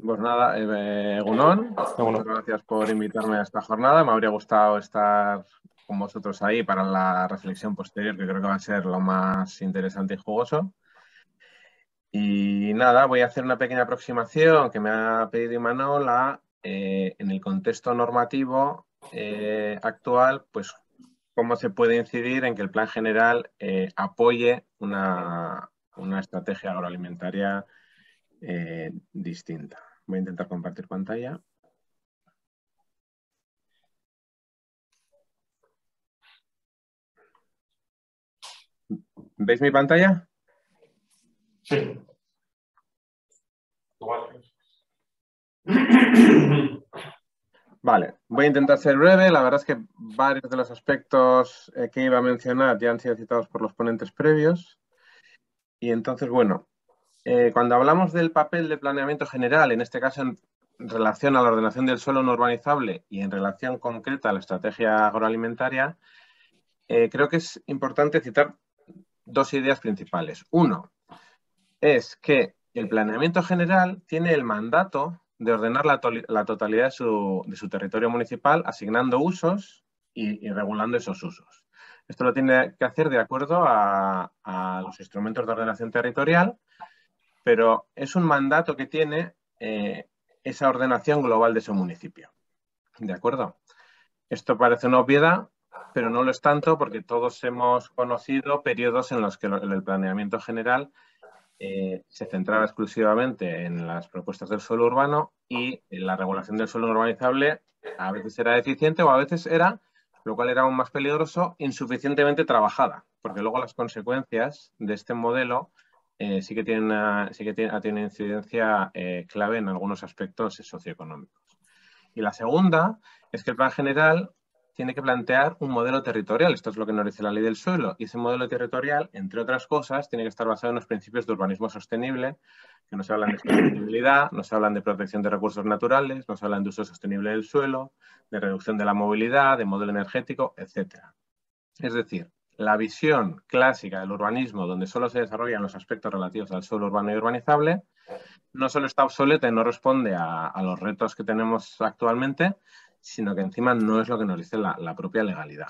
Pues nada, Egunon, muchas gracias por invitarme a esta jornada. Me habría gustado estar con vosotros ahí para la reflexión posterior, que creo que va a ser lo más interesante y jugoso. Y nada, voy a hacer una pequeña aproximación que me ha pedido Imanol en el contexto normativo actual, pues cómo se puede incidir en que el plan general apoye una estrategia agroalimentaria distinta. Voy a intentar compartir pantalla. ¿Veis mi pantalla? Sí. Vale, voy a intentar ser breve. La verdad es que varios de los aspectos que iba a mencionar ya han sido citados por los ponentes previos. Y entonces, bueno, cuando hablamos del papel de planeamiento general, en este caso en relación a la ordenación del suelo no urbanizable y en relación concreta a la estrategia agroalimentaria, creo que es importante citar dos ideas principales. Uno es que el planeamiento general tiene el mandato de ordenar la totalidad de su territorio municipal, asignando usos y regulando esos usos. Esto lo tiene que hacer de acuerdo a los instrumentos de ordenación territorial, pero es un mandato que tiene esa ordenación global de su municipio. ¿De acuerdo? Esto parece una obviedad, pero no lo es tanto porque todos hemos conocido periodos en los que el planeamiento general se centraba exclusivamente en las propuestas del suelo urbano y en la regulación del suelo urbanizable a veces era deficiente o a veces era, lo cual era aún más peligroso, insuficientemente trabajada, porque luego las consecuencias de este modelo sí que tienen incidencia clave en algunos aspectos socioeconómicos. Y la segunda es que el plan general tiene que plantear un modelo territorial. Esto es lo que nos dice la ley del suelo. Y ese modelo territorial, entre otras cosas, tiene que estar basado en los principios de urbanismo sostenible, que nos hablan de sostenibilidad, nos hablan de protección de recursos naturales, nos hablan de uso sostenible del suelo, de reducción de la movilidad, de modelo energético, etc. Es decir, la visión clásica del urbanismo, donde solo se desarrollan los aspectos relativos al suelo urbano y urbanizable, no solo está obsoleta y no responde a los retos que tenemos actualmente, sino que encima no es lo que nos dice la propia legalidad.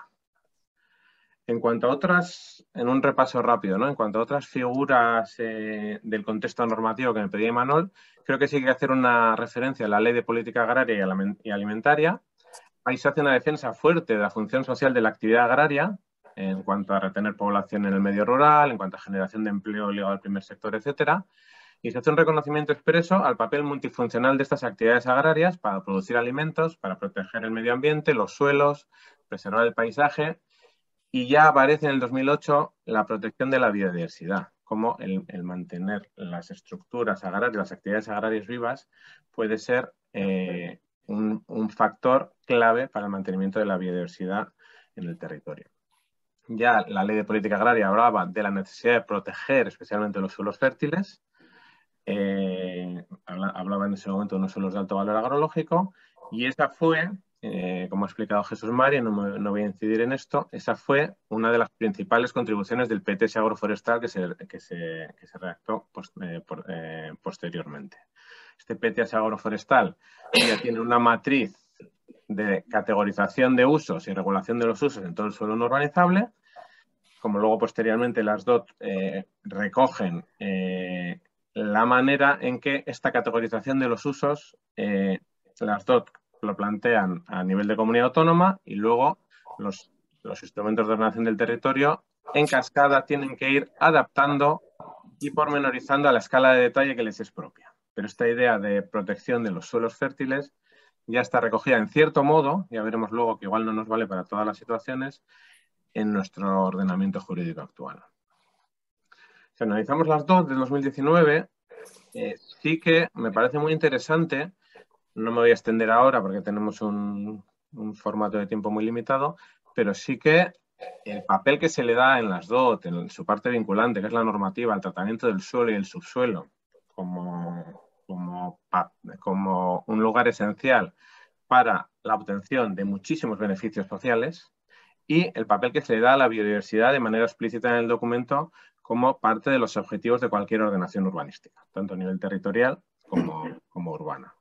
En cuanto a otras, en un repaso rápido, ¿no? En cuanto a otras figuras del contexto normativo que me pedía Imanol, creo que sí hay que hacer una referencia a la Ley de Política Agraria y Alimentaria. Ahí se hace una defensa fuerte de la función social de la actividad agraria en cuanto a retener población en el medio rural, en cuanto a generación de empleo ligado al primer sector, etcétera. Y se hace un reconocimiento expreso al papel multifuncional de estas actividades agrarias para producir alimentos, para proteger el medio ambiente, los suelos, preservar el paisaje. Y ya aparece en el 2008 la protección de la biodiversidad, como el mantener las estructuras agrarias, las actividades agrarias vivas, puede ser un factor clave para el mantenimiento de la biodiversidad en el territorio. Ya la Ley de Política Agraria hablaba de la necesidad de proteger especialmente los suelos fértiles. Hablaba en ese momento de unos suelos de alto valor agrológico y esa fue, como ha explicado Jesús María, no voy a incidir en esto, esa fue una de las principales contribuciones del PTS agroforestal que se redactó posteriormente. Este PTS agroforestal ya tiene una matriz de categorización de usos y regulación de los usos en todo el suelo no urbanizable, como luego posteriormente las DOT recogen la manera en que esta categorización de los usos, las DOT lo plantean a nivel de comunidad autónoma y luego los instrumentos de ordenación del territorio en cascada tienen que ir adaptando y pormenorizando a la escala de detalle que les es propia. Pero esta idea de protección de los suelos fértiles ya está recogida en cierto modo, ya veremos luego que igual no nos vale para todas las situaciones, en nuestro ordenamiento jurídico actual. Si analizamos las dos de 2019, sí que me parece muy interesante, no me voy a extender ahora porque tenemos un formato de tiempo muy limitado, pero sí que el papel que se le da en las DOT, en su parte vinculante, que es la normativa, el tratamiento del suelo y el subsuelo, como un lugar esencial para la obtención de muchísimos beneficios sociales, y el papel que se le da a la biodiversidad de manera explícita en el documento como parte de los objetivos de cualquier ordenación urbanística, tanto a nivel territorial como urbana.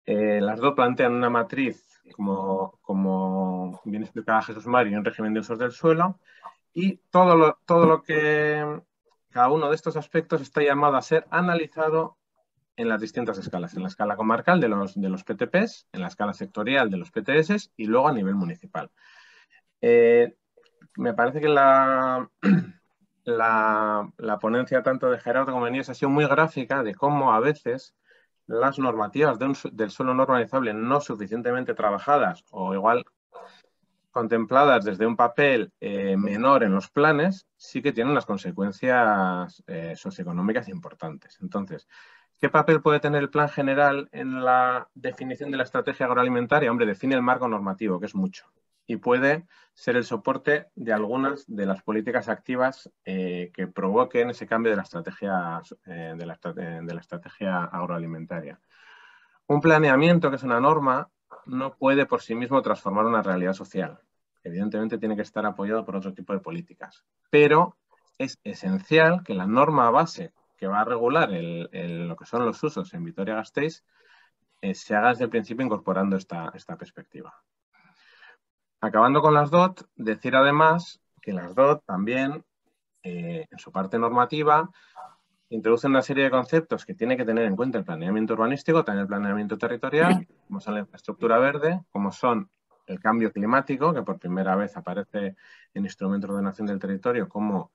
Las dos plantean una matriz, como bien explicaba Jesús Mari, un régimen de usos del suelo, y todo lo que cada uno de estos aspectos está llamado a ser analizado en las distintas escalas, en la escala comarcal de los PTPs, en la escala sectorial de los PTS y luego a nivel municipal. Me parece que la ponencia tanto de Gerardo como de Nieves ha sido muy gráfica de cómo a veces las normativas del suelo no urbanizable no suficientemente trabajadas o igual contempladas desde un papel menor en los planes, sí que tienen unas consecuencias socioeconómicas importantes. Entonces, ¿qué papel puede tener el plan general en la definición de la estrategia agroalimentaria? Hombre, define el marco normativo, que es mucho, y puede ser el soporte de algunas de las políticas activas que provoquen ese cambio de la estrategia agroalimentaria. Un planeamiento, que es una norma, no puede por sí mismo transformar una realidad social. Evidentemente tiene que estar apoyado por otro tipo de políticas. Pero es esencial que la norma base que va a regular lo que son los usos en Vitoria-Gasteiz se haga desde el principio incorporando esta perspectiva. Acabando con las DOT, decir además que las DOT también, en su parte normativa, introducen una serie de conceptos que tiene que tener en cuenta el planeamiento urbanístico, también el planeamiento territorial, como son la infraestructura verde, como son el cambio climático, que por primera vez aparece en instrumento de ordenación del territorio como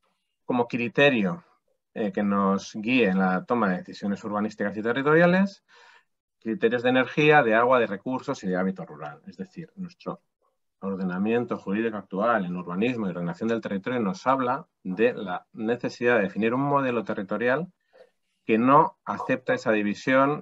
criterio que nos guíe en la toma de decisiones urbanísticas y territoriales, criterios de energía, de agua, de recursos y de hábito rural. Es decir, nuestro ordenamiento jurídico actual en urbanismo y ordenación del territorio nos habla de la necesidad de definir un modelo territorial que no acepta esa división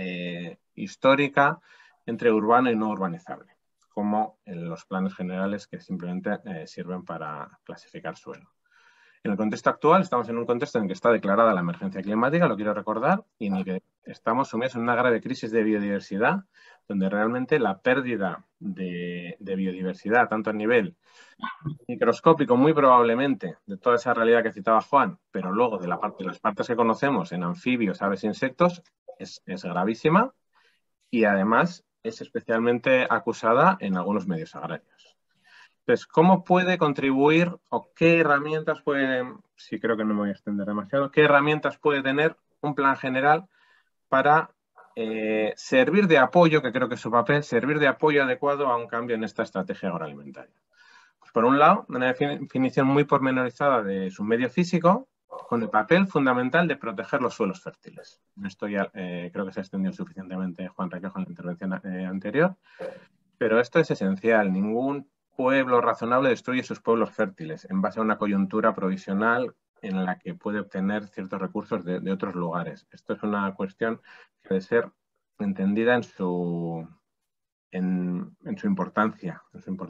histórica entre urbano y no urbanizable, como en los planes generales que simplemente sirven para clasificar suelo. En el contexto actual estamos en un contexto en que está declarada la emergencia climática, lo quiero recordar, y en el que estamos sumidos en una grave crisis de biodiversidad, donde realmente la pérdida de biodiversidad, tanto a nivel microscópico, muy probablemente, de toda esa realidad que citaba Juan, pero luego de las partes que conocemos en anfibios, aves e insectos, es gravísima y además es especialmente acusada en algunos medios agrarios. Entonces, ¿cómo puede contribuir o qué herramientas puede, sí creo que no me voy a extender demasiado, qué herramientas puede tener un plan general para servir de apoyo, que creo que es su papel, servir de apoyo adecuado a un cambio en esta estrategia agroalimentaria? Pues por un lado, una definición muy pormenorizada de su medio físico, con el papel fundamental de proteger los suelos fértiles. Esto ya creo que se ha extendido suficientemente Juan Requejo en la intervención anterior, pero esto es esencial. Ningún pueblo razonable destruye sus pueblos fértiles en base a una coyuntura provisional en la que puede obtener ciertos recursos de otros lugares. Esto es una cuestión que debe ser entendida en su importancia,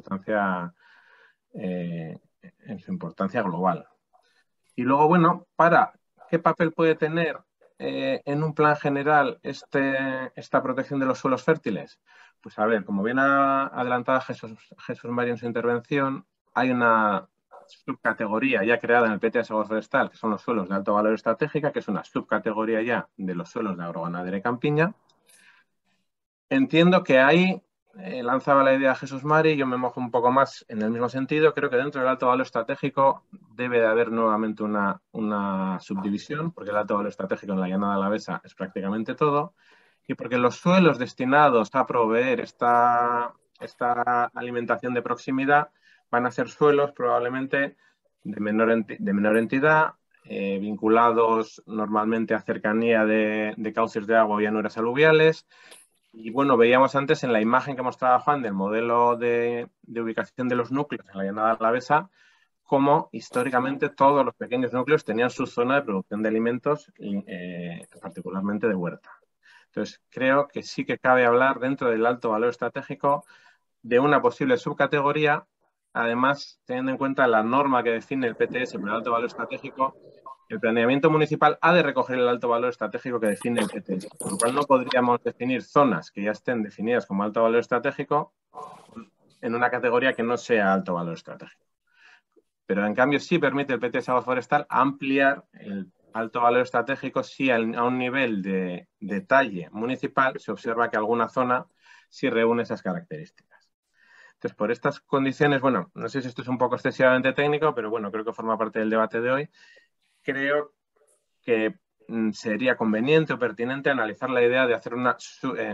en su importancia global. Y luego, bueno, ¿qué papel puede tener en un plan general esta protección de los suelos fértiles? Pues a ver, como bien ha adelantado Jesús María en su intervención, hay una subcategoría ya creada en el PTS agroforestal, que son los suelos de alto valor estratégico, que es una subcategoría ya de los suelos de agroganadera y campiña. Entiendo que ahí lanzaba la idea Jesús Mari, yo me mojo un poco más en el mismo sentido. Creo que dentro del alto valor estratégico debe de haber nuevamente una subdivisión, porque el alto valor estratégico en la llanada alavesa es prácticamente todo, y porque los suelos destinados a proveer esta alimentación de proximidad van a ser suelos probablemente de menor entidad, vinculados normalmente a cercanía de cauces de agua o llanuras aluviales. Y bueno, veíamos antes en la imagen que mostraba Juan del modelo de ubicación de los núcleos en la llanada alavesa, cómo históricamente todos los pequeños núcleos tenían su zona de producción de alimentos, particularmente de huerta. Entonces, creo que sí que cabe hablar dentro del alto valor estratégico de una posible subcategoría, además teniendo en cuenta la norma que define el PTS por el alto valor estratégico. El planeamiento municipal ha de recoger el alto valor estratégico que define el PTS, por lo cual no podríamos definir zonas que ya estén definidas como alto valor estratégico en una categoría que no sea alto valor estratégico. Pero en cambio sí permite el PTS agroforestal ampliar alto valor estratégico si a un nivel de detalle municipal se observa que alguna zona sí reúne esas características. Entonces, por estas condiciones, bueno, no sé si esto es un poco excesivamente técnico, pero bueno, creo que forma parte del debate de hoy. Creo que sería conveniente o pertinente analizar la idea de hacer una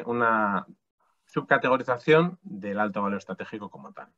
subcategorización del alto valor estratégico como tal.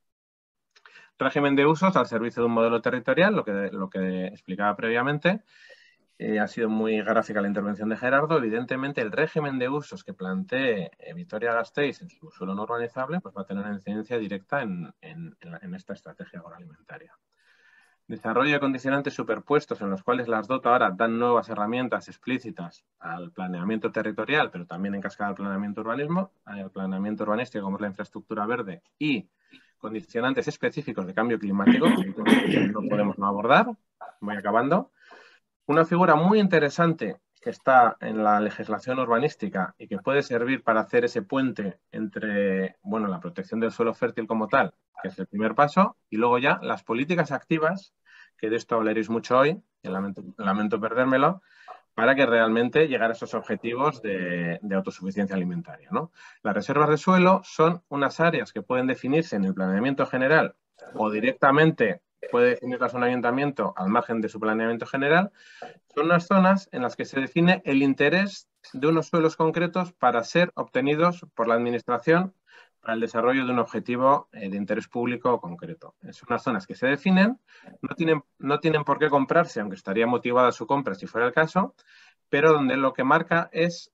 Régimen de usos al servicio de un modelo territorial, lo que explicaba previamente. Ha sido muy gráfica la intervención de Gerardo. Evidentemente, el régimen de usos que plantee Vitoria-Gasteiz en su suelo no urbanizable pues va a tener una incidencia directa en esta estrategia agroalimentaria. Desarrollo de condicionantes superpuestos en los cuales las DOT ahora dan nuevas herramientas explícitas al planeamiento territorial, pero también en cascada al planeamiento urbanístico, como es la infraestructura verde, y condicionantes específicos de cambio climático, que no podemos no abordar. Voy acabando. Una figura muy interesante que está en la legislación urbanística y que puede servir para hacer ese puente entre, bueno, la protección del suelo fértil como tal, que es el primer paso, y luego ya las políticas activas, que de esto hablaréis mucho hoy, y lamento perdérmelo, para que realmente llegar a esos objetivos de autosuficiencia alimentaria, ¿no? Las reservas de suelo son unas áreas que pueden definirse en el planeamiento general o directamente puede definirlas un ayuntamiento al margen de su planeamiento general. Son unas zonas en las que se define el interés de unos suelos concretos para ser obtenidos por la administración para el desarrollo de un objetivo de interés público concreto. Son unas zonas que se definen, no tienen por qué comprarse, aunque estaría motivada su compra si fuera el caso, pero donde lo que marca es,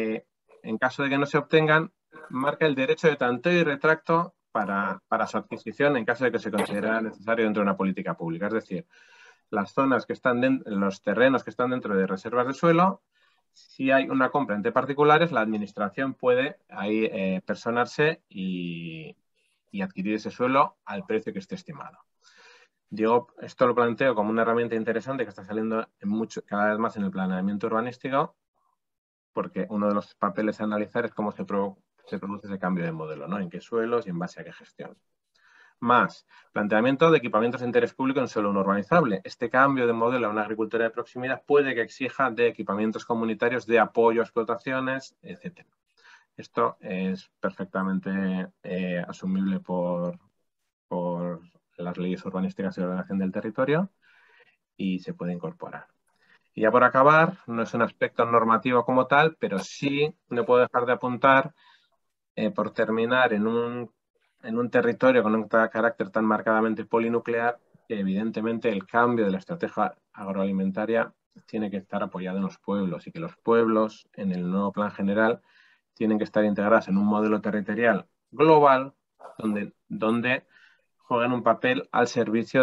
en caso de que no se obtengan, marca el derecho de tanteo y retracto para su adquisición en caso de que se considerara necesario dentro de una política pública. Es decir, las zonas que están dentro, los terrenos que están dentro de reservas de suelo, si hay una compra entre particulares, la administración puede ahí personarse y adquirir ese suelo al precio que esté estimado. Digo, esto lo planteo como una herramienta interesante que está saliendo cada vez más en el planeamiento urbanístico, porque uno de los papeles a analizar es cómo se produce ese cambio de modelo, ¿no? En qué suelos y en base a qué gestión. Más, planteamiento de equipamientos de interés público en suelo no urbanizable. Este cambio de modelo a una agricultura de proximidad puede que exija de equipamientos comunitarios de apoyo a explotaciones, etc. Esto es perfectamente asumible por las leyes urbanísticas y de ordenación del territorio y se puede incorporar. Y ya por acabar, no es un aspecto normativo como tal, pero sí no puedo dejar de apuntar, por terminar, en un territorio con un carácter tan marcadamente polinuclear, que evidentemente el cambio de la estrategia agroalimentaria tiene que estar apoyado en los pueblos y que los pueblos, en el nuevo plan general, tienen que estar integrados en un modelo territorial global donde juegan un papel al servicio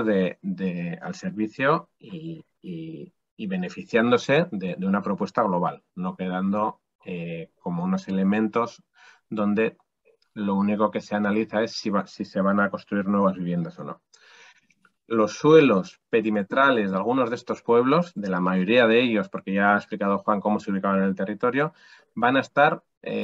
y beneficiándose de una propuesta global, no quedando como unos elementos donde lo único que se analiza es si se van a construir nuevas viviendas o no. Los suelos perimetrales de algunos de estos pueblos, de la mayoría de ellos, porque ya ha explicado Juan cómo se ubicaban en el territorio, van a estar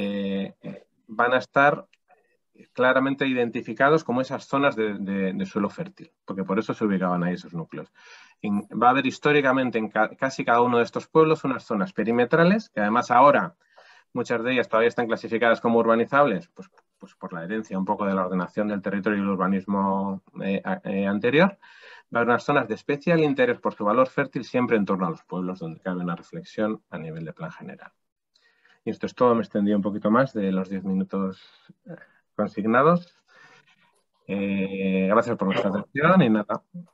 claramente identificados como esas zonas de suelo fértil, porque por eso se ubicaban ahí esos núcleos. Va a haber históricamente en casi cada uno de estos pueblos unas zonas perimetrales, que además ahora muchas de ellas todavía están clasificadas como urbanizables, pues por la herencia un poco de la ordenación del territorio y el urbanismo anterior. Va a haber unas zonas de especial interés por su valor fértil siempre en torno a los pueblos, donde cabe una reflexión a nivel de plan general. Y esto es todo, me extendí un poquito más de los 10 minutos consignados. Gracias por vuestra atención y nada,